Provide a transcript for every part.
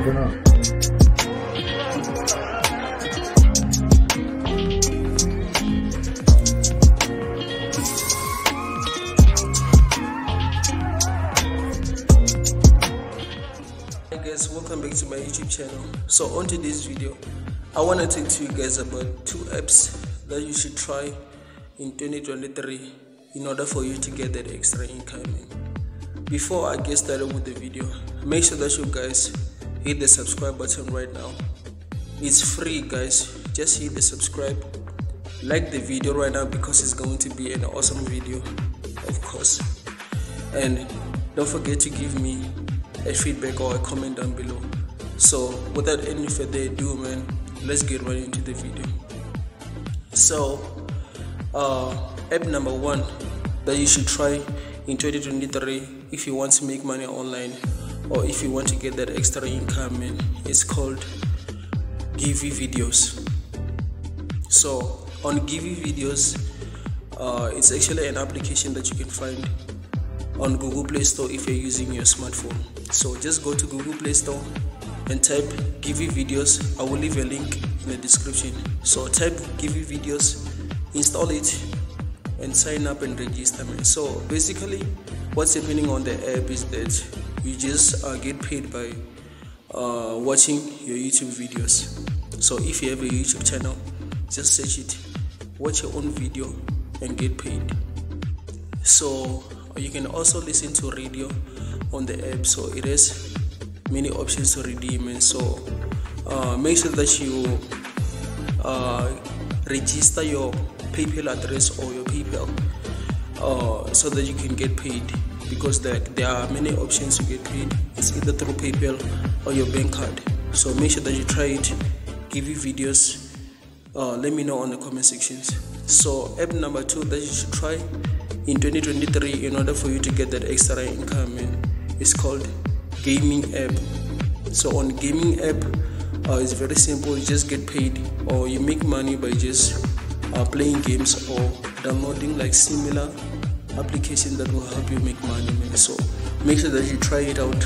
even up? Hi guys, welcome back to my YouTube channel. So on today's video, I want to talk to you guys about 2 apps that you should try in 2023 in order for you to get that extra income. Before I get started with the video, make sure that you guys hit the subscribe button right now. It's free guys, just hit the subscribe, like the video right now because it's going to be an awesome video, of course, and don't forget to give me a feedback or a comment down below. So without any further ado, man, let's get right into the video. So app number 1 that you should try in 2023 if you want to make money online or if you want to get that extra income, man, it's called Givvy videos. So on Givvy videos, it's actually an application that you can find on Google Play Store if you're using your smartphone. So just go to Google Play Store and type Givvy videos. I will leave a link in the description. So type Givvy videos, install it, and sign up and register, man. So basically what's happening on the app is that you just get paid by watching your YouTube videos. So if you have a YouTube channel, just search it, watch your own video and get paid. So you can also listen to radio on the app, so it has many options to redeem. And so make sure that you register your PayPal address or your PayPal so that you can get paid, because there are many options to get paid. It's either through PayPal or your bank card. So make sure that you try it. Givvy videos. Let me know on the comment sections. So app number 2 that you should try in 2023 in order for you to get that extra income, is called Gamee App. So on Gamee App, it's very simple. You just get paid or you make money by just playing games or downloading like similar applications that will help you make money, man. So make sure that you try it out.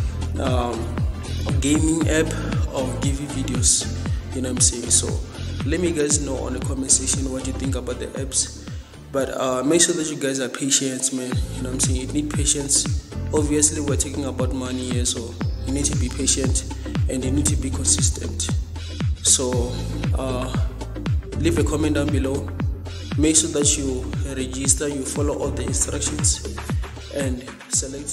Gamee App or Givvy videos, you know what I'm saying. So let me guys know on the comment section what you think about the apps. But make sure that you guys are patient, man. You know what I'm saying. You need patience. Obviously we're talking about money here, so you need to be patient and you need to be consistent. So leave a comment down below. Make sure that you register, you follow all the instructions and select.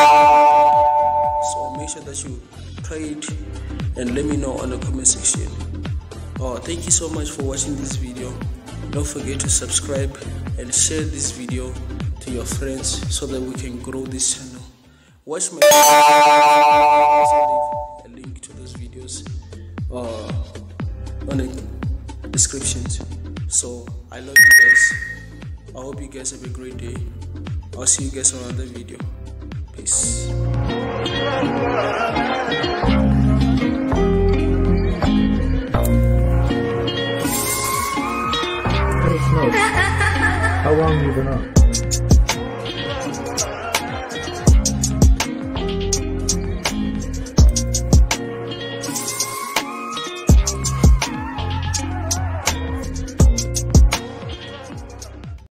So make sure that you try it and let me know on the comment section. Thank you so much for watching this video. Don't forget to subscribe and share this video to your friends so that we can grow this channel. Watch my also leave a link to those videos on the descriptions. So I love you guys. I hope you guys have a great day. I'll see you guys on another video. Peace. How long have you been up?